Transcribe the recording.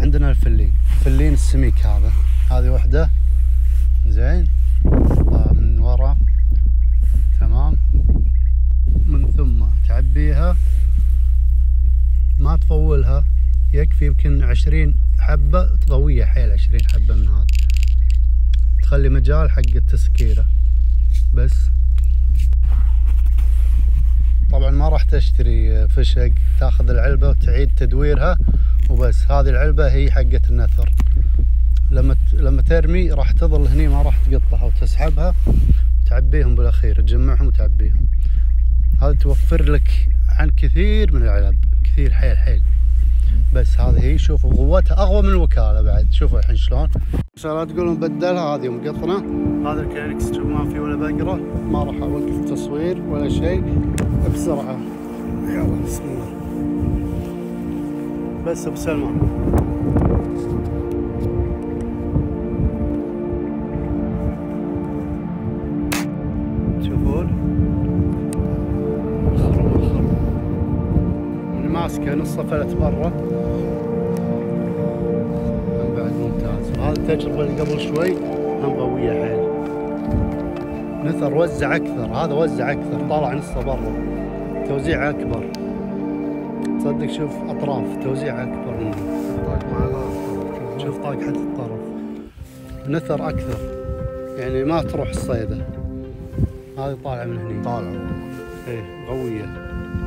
عندنا الفلين السميك هذه وحده زين من ورا تمام. من ثم تعبيها ما تفولها، يكفي يمكن 20 حبة قوية حيل، 20 حبة من هذا تخلي مجال حق التسكيرة. بس طبعا ما راح تشتري فشق، تاخذ العلبة وتعيد تدويرها وبس. هذه العلبة هي حقة النثر، لما ترمي راح تظل هني، ما راح تقطعها وتسحبها وتعبيهم بالاخير، تجمعهم وتعبيهم. هذا توفر لك عن كثير من العلب، كثير حيل. بس هذه هي، شوفوا قوتها اقوى من الوكالة بعد. شوفوا الحين شلون ان شاء الله تقولون بدلها. هذه مقطنة، هذا الكلينكس شوف ما في ولا بقرة. ما راح اوقف تصوير ولا شيء، بسرعة يلا بسم الله. بس ابو سلمان تشوفون خرم من ماسكه نص فلت برا هم بعد ممتاز. وهذه التجربة اللي قبل شوي هم قوية حيل. نثر وزع اكثر، هذا وزع اكثر، طالع نصه برا، توزيع اكبر. تصدق شوف اطراف توزيع اكبر منه، شوف طاق حتى الطرف، نثر اكثر يعني ما تروح الصيدة. هذه طالعة من هني، طالعة ايه قوية.